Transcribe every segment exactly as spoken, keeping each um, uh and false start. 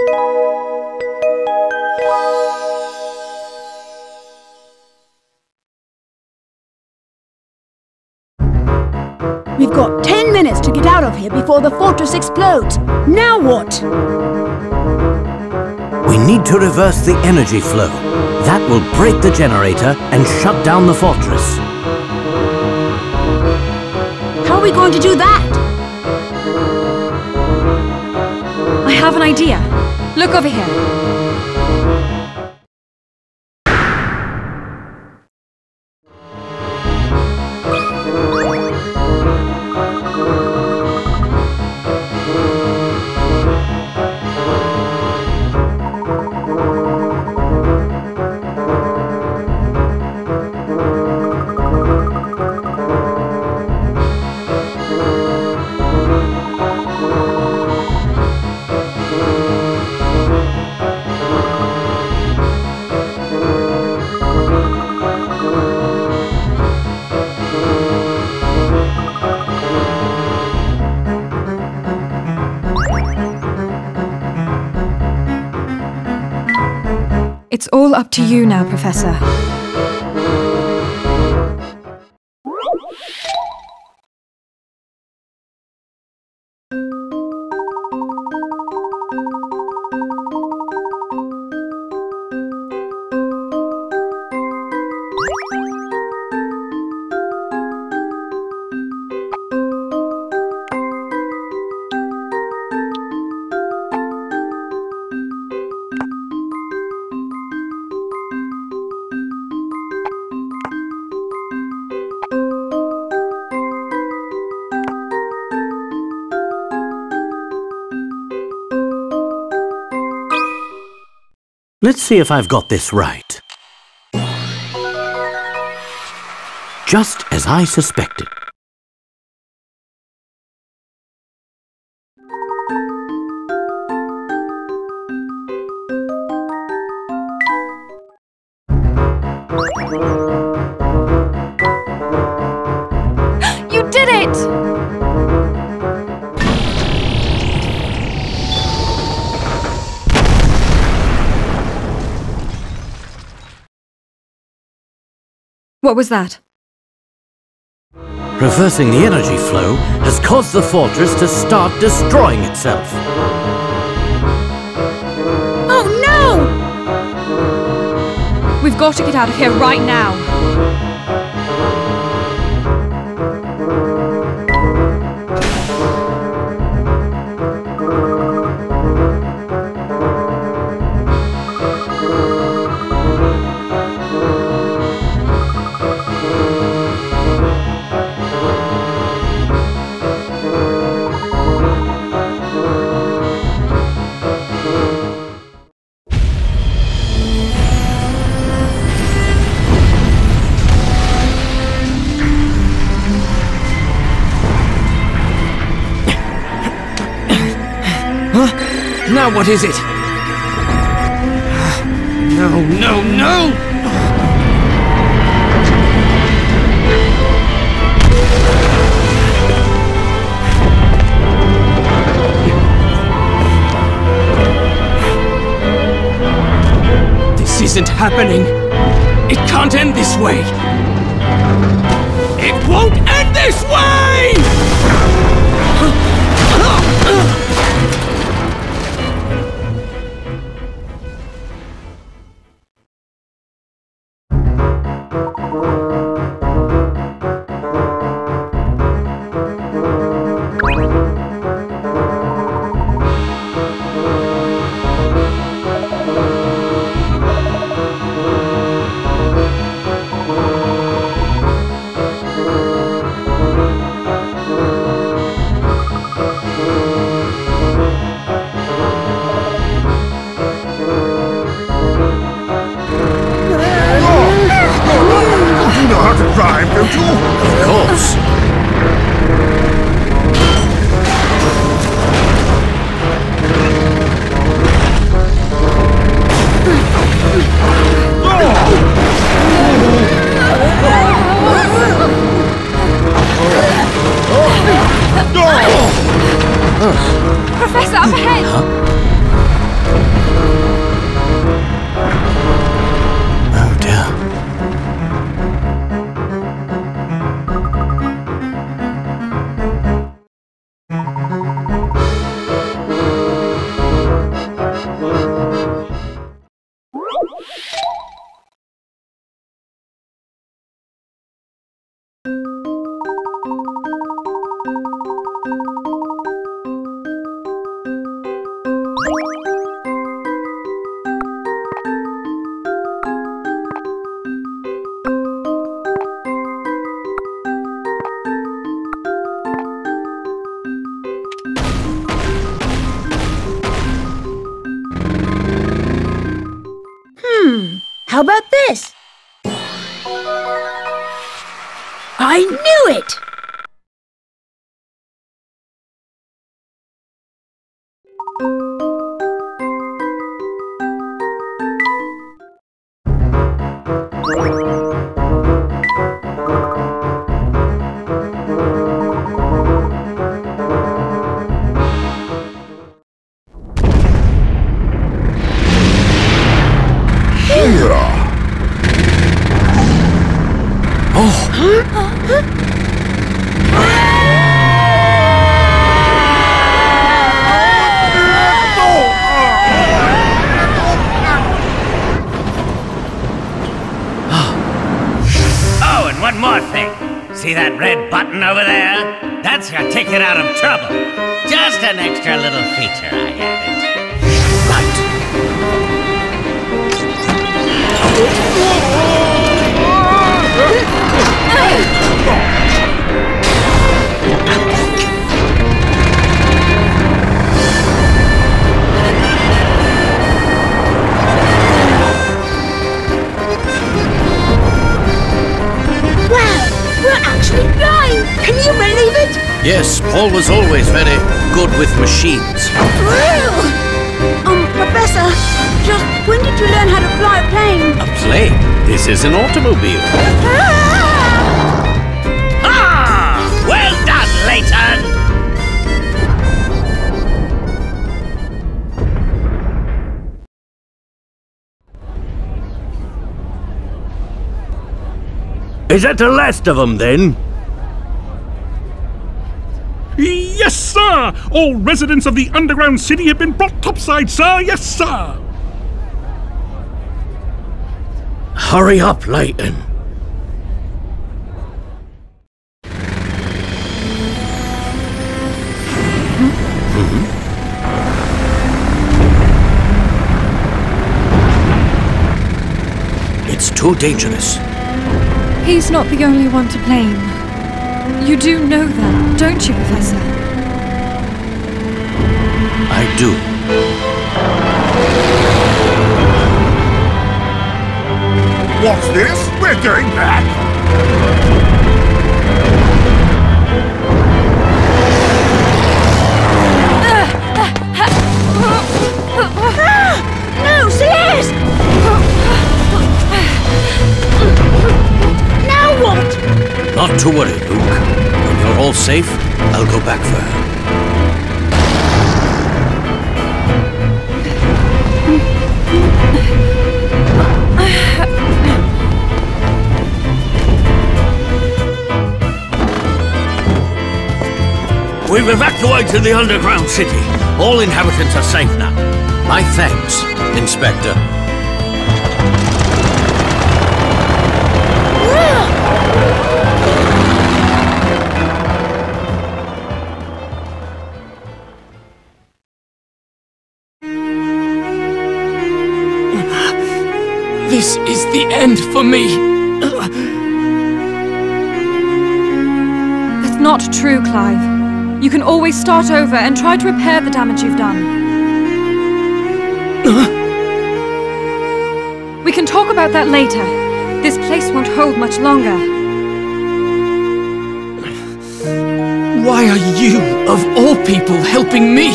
We've got ten minutes to get out of here before the fortress explodes. Now what? We need to reverse the energy flow. That will break the generator and shut down the fortress. How are we going to do that? I have an idea. Look over here. It's all up to you now, Professor. Let's see if I've got this right. Just as I suspected. You did it! What was that? Reversing the energy flow has caused the fortress to start destroying itself. Oh no! We've got to get out of here right now. Now what is it? No, no, no! This isn't happening. It can't end this way. It won't end this way! Drive, don't you? Of course. Professor, up ahead! Huh? How about this? I knew it! See that red button over there? That's your ticket out of trouble. Just an extra little feature I added. Actually flying! Can you believe it? Yes, Paul was always very good with machines. Um, Professor, just when did you learn how to fly a plane? A plane? This is an automobile. Ah! Well done, Layton! Is that the last of them, then? Yes, sir! All residents of the underground city have been brought topside, sir! Yes, sir! Hurry up, Layton. Mm-hmm. It's too dangerous. He's not the only one to blame. You do know that, don't you, Professor? I do. What's this? We're going back! No, Celeste! Now what? Not to worry, Luke. When you're all safe, I'll go back for her. We've evacuated the underground city. All inhabitants are safe now. My thanks, Inspector. This is the end for me. That's not true, Clive. You can always start over and try to repair the damage you've done. We can talk about that later. This place won't hold much longer. Why are you, of all people, helping me?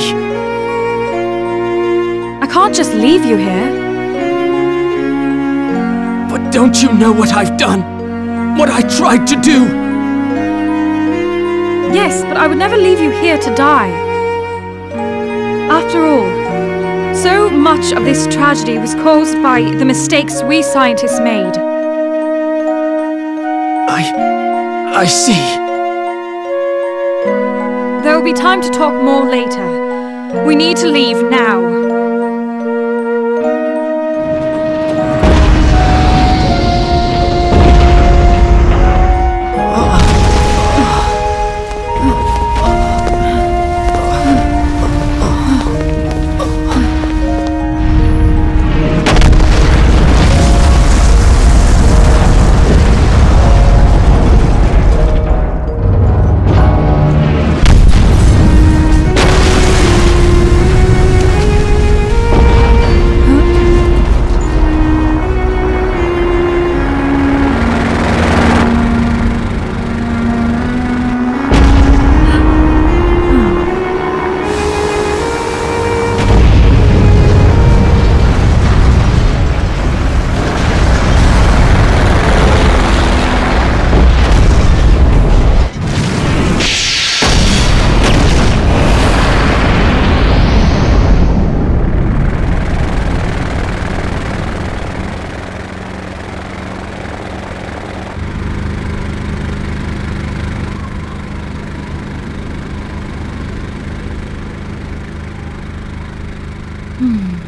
I can't just leave you here. But don't you know what I've done? What I tried to do? Yes, but I would never leave you here to die. After all, so much of this tragedy was caused by the mistakes we scientists made. I... I see. There will be time to talk more later. We need to leave now. Hmm.